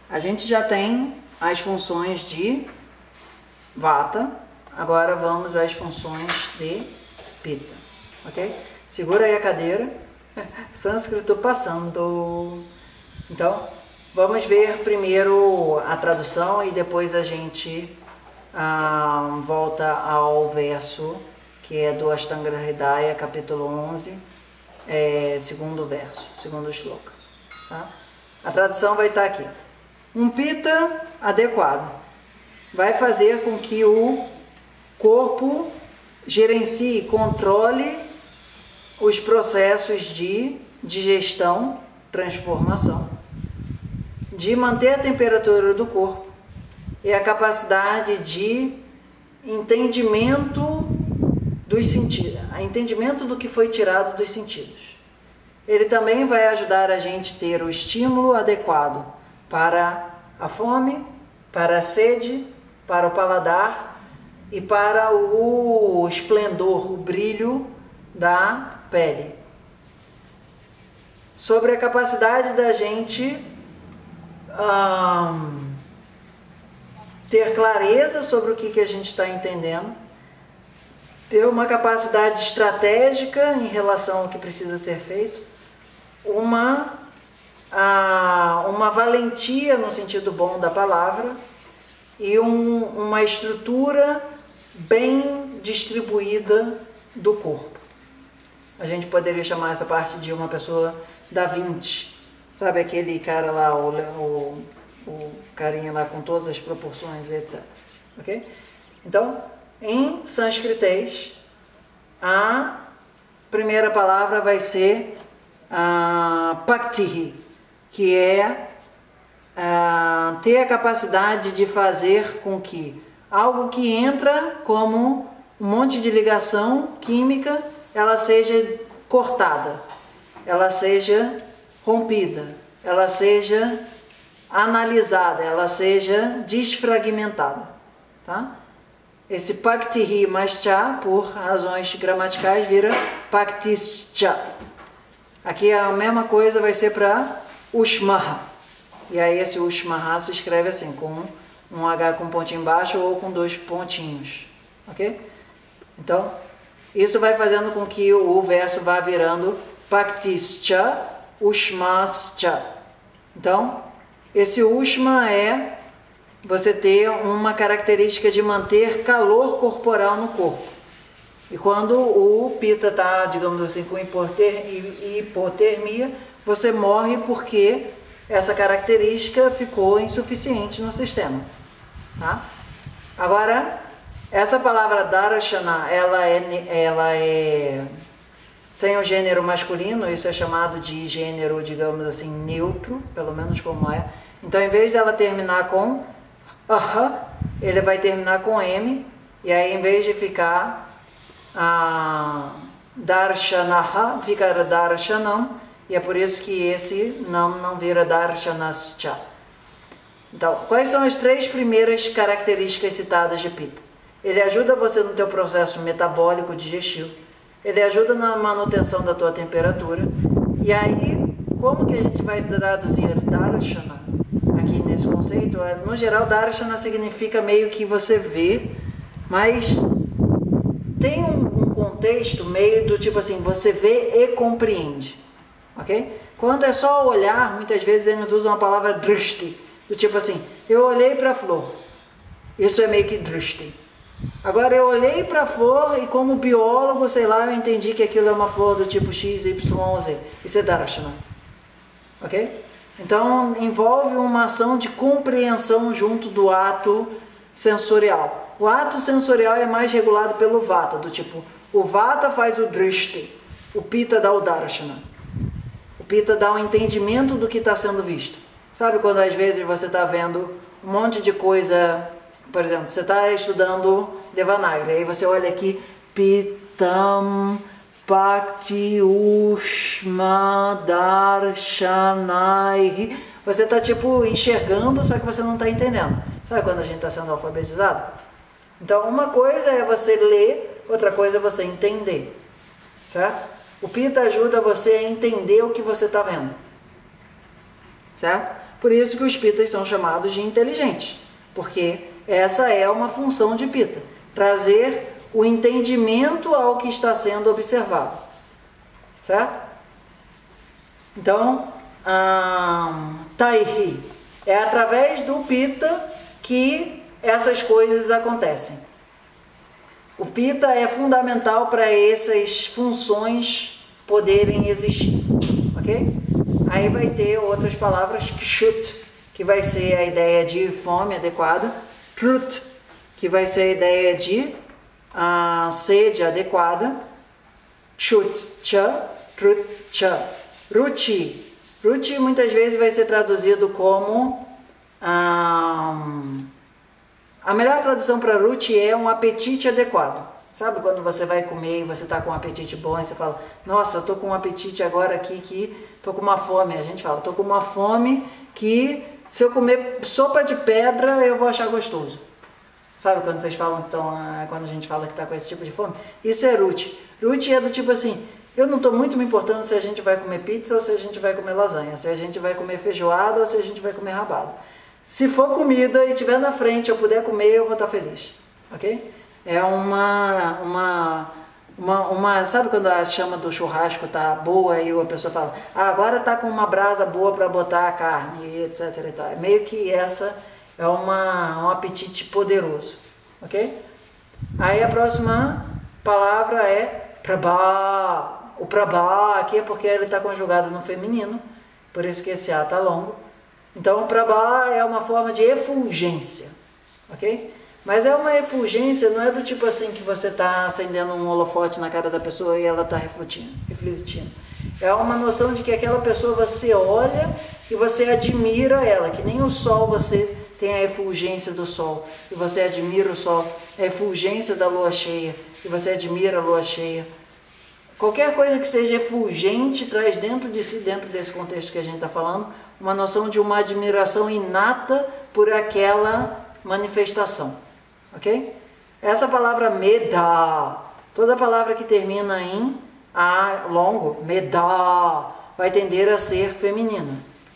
A gente já tem as funções de Vata, agora vamos às funções de Pitta, ok? Segura aí a cadeira, sânscrito passando. Então, vamos ver primeiro a tradução e depois a gente volta ao verso que é do Ashtanga Hridaya, capítulo 11, segundo verso, segundo shloka. Tá? A tradução vai estar aqui. Um Pitta adequado vai fazer com que o corpo gerencie, controle os processos de digestão, transformação, de manter a temperatura do corpo e a capacidade de entendimento dos sentidos, entendimento do que foi tirado dos sentidos. Ele também vai ajudar a gente a ter o estímulo adequado para a fome, para a sede, para o paladar e para o esplendor, o brilho da pele. Sobre a capacidade da gente ter clareza sobre o que a gente está entendendo, ter uma capacidade estratégica em relação ao que precisa ser feito, uma valentia no sentido bom da palavra e uma estrutura bem distribuída do corpo. A gente poderia chamar essa parte de uma pessoa da Vinci, sabe aquele cara lá, o carinha lá com todas as proporções, etc. Ok? Então, em sânscritês, a primeira palavra vai ser Bhakti, que é ter a capacidade de fazer com que algo que entra como um monte de ligação química, ela seja cortada, ela seja rompida, ela seja analisada, ela seja desfragmentada. Tá? Esse Bhakti mais cha, por razões gramaticais, vira Bhaktischa. Aqui a mesma coisa vai ser para Ushmaha. E aí esse Ushmaha se escreve assim, com um H com pontinho embaixo ou com dois pontinhos. Ok? Então, isso vai fazendo com que o verso vá virando Bhaktischa, Ushmascha. Então, esse Ushma é você ter uma característica de manter calor corporal no corpo. E quando o Pitta está, digamos assim, com hipotermia, você morre porque essa característica ficou insuficiente no sistema. Tá? Agora, essa palavra Darshana, ela é sem o gênero masculino, isso é chamado de gênero, digamos assim, neutro, pelo menos como é. Então, em vez dela terminar com aha, ele vai terminar com M, e aí em vez de ficar Darshanaha, fica Darshanam, e é por isso que esse não vira Darshanascha. Então, quais são as três primeiras características citadas de Pitta? Ele ajuda você no teu processo metabólico digestivo, ele ajuda na manutenção da tua temperatura, e aí, como que a gente vai traduzir Darshana aqui nesse conceito? No geral, Darshana significa meio que você vê, mas tem um contexto meio do tipo assim, você vê e compreende, ok? Quando é só olhar, muitas vezes eles usam a palavra drishti, do tipo assim, eu olhei para a flor, isso é meio que drishti. Agora eu olhei para a flor e como biólogo, sei lá, eu entendi que aquilo é uma flor do tipo X, Y, Z. Isso é Darshana. Ok? Então envolve uma ação de compreensão junto do ato sensorial. O ato sensorial é mais regulado pelo Vata, do tipo, o Vata faz o Drishti, o Pitta dá o Darshana. O Pitta dá o entendimento do que está sendo visto. Sabe quando às vezes você está vendo um monte de coisa. Por exemplo, você está estudando Devanagari, aí você olha aqui, Pittam Bhakti Ushma Darshanai. Você está tipo enxergando, só que você não está entendendo. Sabe quando a gente está sendo alfabetizado? Então, uma coisa é você ler, outra coisa é você entender. Certo? O Pitta ajuda você a entender o que você está vendo. Certo? Por isso que os pitas são chamados de inteligentes, porque essa é uma função de pita, trazer o entendimento ao que está sendo observado, certo? Então, Taihi, é através do pita que essas coisas acontecem. O pita é fundamental para essas funções poderem existir, ok? Aí vai ter outras palavras, kshut, que vai ser a ideia de fome adequada, trut, que vai ser a ideia de sede adequada, kshut, cha, trut, cha. Ruchi, ruchi muitas vezes vai ser traduzido como a melhor tradução para ruchi é um apetite adequado. Sabe quando você vai comer e você está com um apetite bom e você fala, nossa, eu estou com um apetite agora aqui que estou com uma fome. A gente fala, estou com uma fome que se eu comer sopa de pedra eu vou achar gostoso. Sabe quando vocês falam, então, quando a gente fala que está com esse tipo de fome? Isso é ruchi. Ruchi é do tipo assim, eu não estou muito me importando se a gente vai comer pizza ou se a gente vai comer lasanha, se a gente vai comer feijoada ou se a gente vai comer rabada. Se for comida e tiver na frente eu puder comer, eu vou estar feliz, ok? É sabe quando a chama do churrasco tá boa e a pessoa fala, agora tá com uma brasa boa para botar a carne, e etc e tal. É meio que essa é um apetite poderoso, ok? Aí a próxima palavra é prabha. O prabha aqui é porque ele está conjugado no feminino, por isso que esse A está longo. Então o prabha é uma forma de efulgência, ok? Mas é uma efulgência, não é do tipo assim que você está acendendo um holofote na cara da pessoa e ela está refletindo. É uma noção de que aquela pessoa você olha e você admira ela, que nem o sol você tem a efulgência do sol e você admira o sol, a efulgência da lua cheia e você admira a lua cheia. Qualquer coisa que seja efulgente traz dentro de si, dentro desse contexto que a gente está falando, uma noção de uma admiração inata por aquela manifestação. Ok? Essa palavra meda, toda palavra que termina em A longo, meda, vai tender a ser feminina.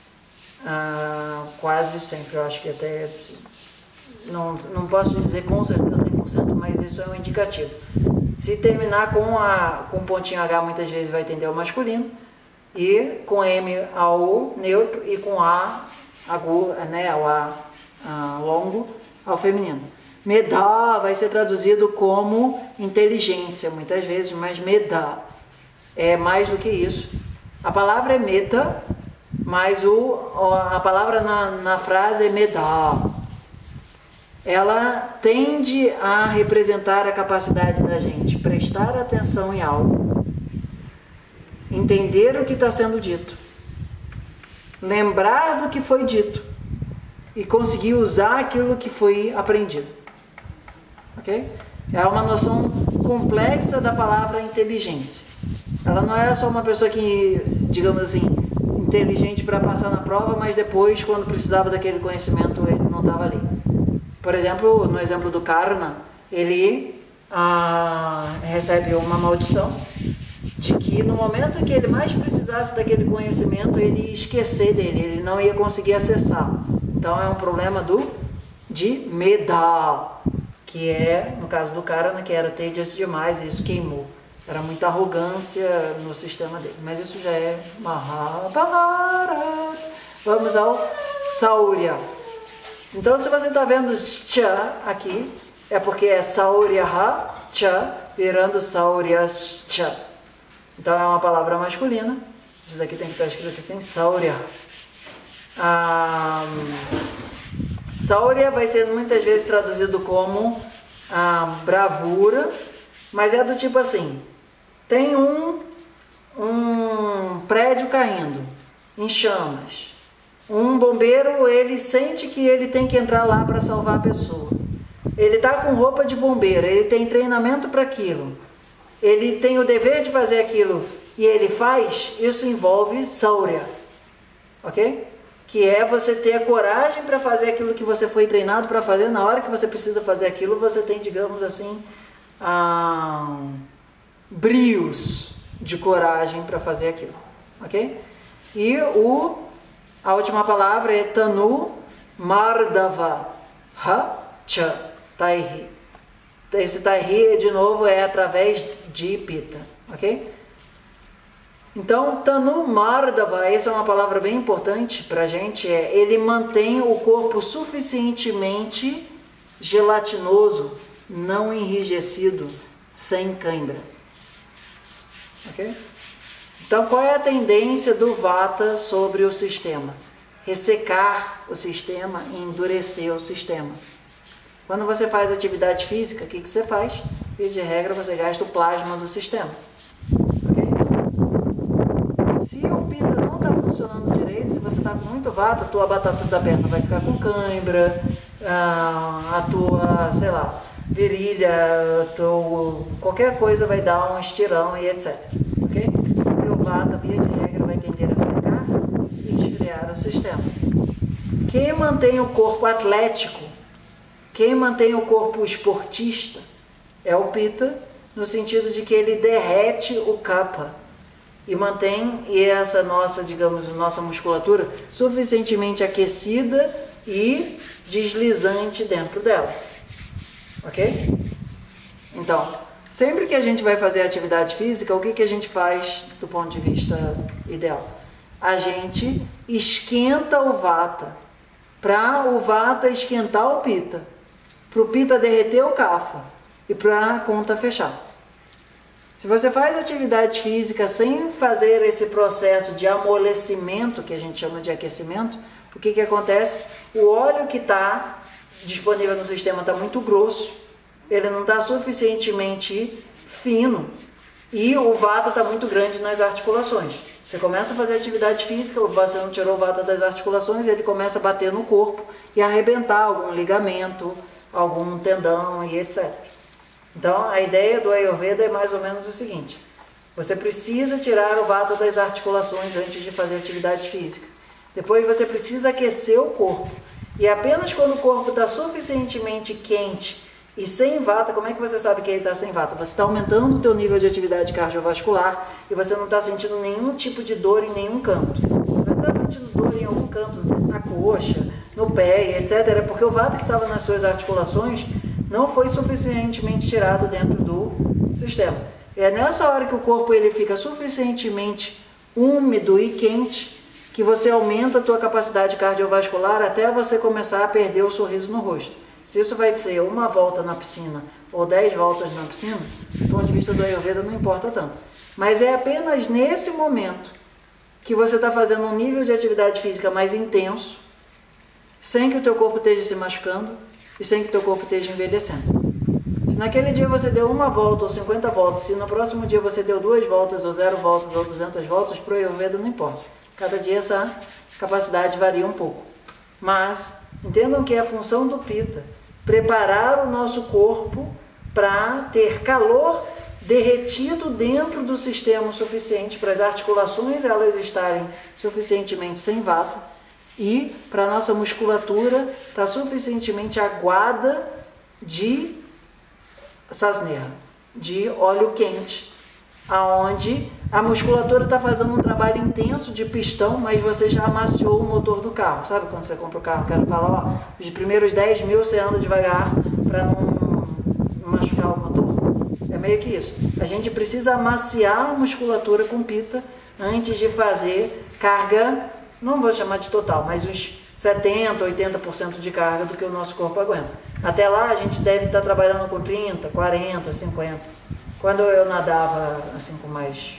Quase sempre, eu acho que até, não posso dizer com certeza 100%, mas isso é um indicativo. Se terminar com pontinho H, muitas vezes vai tender ao masculino, e com M ao neutro, e com A agudo, né, ao A longo, ao feminino. Medha vai ser traduzido como inteligência, muitas vezes, mas medha é mais do que isso. A palavra é meta, mas a palavra na frase é medha. Ela tende a representar a capacidade da gente prestar atenção em algo, entender o que está sendo dito, lembrar do que foi dito e conseguir usar aquilo que foi aprendido. Ok? É uma noção complexa da palavra inteligência. Ela não é só uma pessoa que, digamos assim, inteligente para passar na prova, mas depois, quando precisava daquele conhecimento, ele não estava ali. Por exemplo, no exemplo do Karna, ele recebe uma maldição de que no momento em que ele mais precisasse daquele conhecimento, ele ia esquecer dele, ele não ia conseguir acessar. Então é um problema de medha, que é, no caso do Karna, que era tedious demais, e isso queimou. Era muita arrogância no sistema dele. Mas isso já é Mahabharata. Vamos ao Saurya. Então, se você está vendo Cha aqui, é porque é Sauryaha Cha, virando Sauryascha. Então, é uma palavra masculina. Isso daqui tem que estar escrito assim, Saurya. Saurya vai ser muitas vezes traduzido como bravura, mas é do tipo assim, tem um prédio caindo em chamas, um bombeiro, ele sente que ele tem que entrar lá para salvar a pessoa, ele está com roupa de bombeiro, ele tem treinamento para aquilo, ele tem o dever de fazer aquilo e ele faz, isso envolve Saurya, ok? Que é você ter a coragem para fazer aquilo que você foi treinado para fazer. Na hora que você precisa fazer aquilo, você tem, digamos assim, brios de coragem para fazer aquilo, ok? E o A última palavra é Tanu Mardava Ha Cha Taihi. Esse Taihi, de novo, é através de Pitta, ok? Então, Tanu Mardava, essa é uma palavra bem importante para a gente, ele mantém o corpo suficientemente gelatinoso, não enrijecido, sem cãibra. Ok? Então, qual é a tendência do Vata sobre o sistema? Ressecar o sistema e endurecer o sistema. Quando você faz atividade física, o que você faz? E de regra, você gasta o plasma do sistema. Ok? Se o Pitta não está funcionando direito, se você está com muito Vata, a tua batata da perna vai ficar com cãibra, a tua, sei lá, virilha, qualquer coisa vai dar um estirão e etc. Ok? Porque o Vata, via de regra, vai tender a secar e esfriar o sistema. Quem mantém o corpo atlético, quem mantém o corpo esportista é o Pitta, no sentido de que ele derrete o Kapha e mantém essa nossa, digamos, nossa musculatura suficientemente aquecida e deslizante dentro dela. Ok? Então, sempre que a gente vai fazer atividade física, o que a gente faz do ponto de vista ideal? A gente esquenta o Vata, para o Vata esquentar o Pitta, para o Pitta derreter o Kapha e para a conta fechar. Se você faz atividade física sem fazer esse processo de amolecimento, que a gente chama de aquecimento, o que acontece? O óleo que está disponível no sistema está muito grosso, ele não está suficientemente fino e o Vata está muito grande nas articulações. Você começa a fazer atividade física, você não tirou o Vata das articulações, ele começa a bater no corpo e arrebentar algum ligamento, algum tendão e etc. Então, a ideia do Ayurveda é mais ou menos o seguinte: você precisa tirar o Vata das articulações antes de fazer atividade física. Depois você precisa aquecer o corpo. E apenas quando o corpo está suficientemente quente e sem Vata, como é que você sabe que ele está sem Vata? Você está aumentando o teu nível de atividade cardiovascular e você não está sentindo nenhum tipo de dor em nenhum canto. Você está sentindo dor em algum canto, na coxa, no pé, etc. É porque o Vata que estava nas suas articulações não foi suficientemente tirado dentro do sistema. É nessa hora que o corpo ele fica suficientemente úmido e quente que você aumenta a tua capacidade cardiovascular até você começar a perder o sorriso no rosto. Se isso vai ser uma volta na piscina ou 10 voltas na piscina, do ponto de vista do Ayurveda não importa tanto. Mas é apenas nesse momento que você está fazendo um nível de atividade física mais intenso, sem que o teu corpo esteja se machucando e sem que o teu corpo esteja envelhecendo. Se naquele dia você deu uma volta ou 50 voltas, se no próximo dia você deu 2 voltas ou 0 voltas ou 200 voltas, para o Ayurveda não importa. Cada dia essa capacidade varia um pouco. Mas entendam que é a função do Pitta preparar o nosso corpo para ter calor derretido dentro do sistema o suficiente para as articulações elas estarem suficientemente sem Vata e para a nossa musculatura estar suficientemente aguada de Sasneha, de óleo quente, aonde a musculatura está fazendo um trabalho intenso de pistão, mas você já amaciou o motor do carro. Sabe quando você compra o carro, o cara fala, ó, os primeiros 10 mil você anda devagar para não machucar o motor? É meio que isso. A gente precisa amaciar a musculatura com Pitta antes de fazer carga, não vou chamar de total, mas uns 70%, 80% de carga do que o nosso corpo aguenta. Até lá a gente deve estar trabalhando com 30%, 40%, 50%. Quando eu nadava assim com mais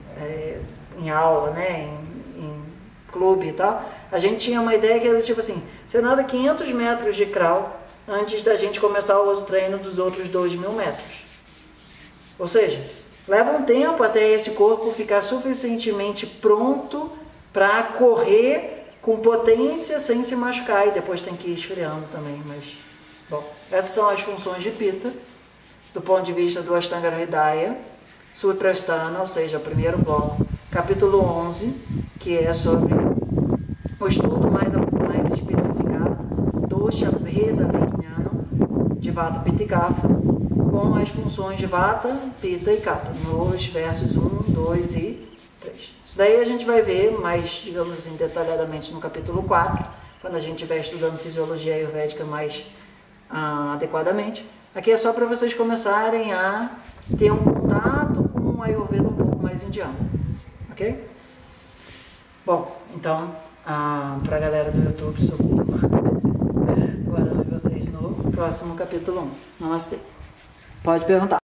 em aula, né, em clube e tal, a gente tinha uma ideia que era tipo assim, você nada 500 metros de crawl antes da gente começar o treino dos outros 2.000 metros. Ou seja, leva um tempo até esse corpo ficar suficientemente pronto para correr com potência sem se machucar e depois tem que ir esfriando também, mas bom, essas são as funções de Pitta do ponto de vista do Ashtanga Hridaya, Sutrasthana, ou seja, o primeiro bloco, capítulo 11, que é sobre o estudo mais especificado do Shabheda Vijnana de Vata, Pitta e Kapha, com as funções de Vata, Pitta e Kapha, nos versos 1, 2 e 3. Isso daí a gente vai ver mais, digamos assim, detalhadamente no capítulo 4, quando a gente estiver estudando fisiologia ayurvédica mais adequadamente. Aqui é só para vocês começarem a ter um contato com o Ayurveda um pouco mais indiano, ok? Bom, então, para a galera do YouTube, socorro. Guardamos vocês no próximo capítulo 1. Namastê. Pode perguntar.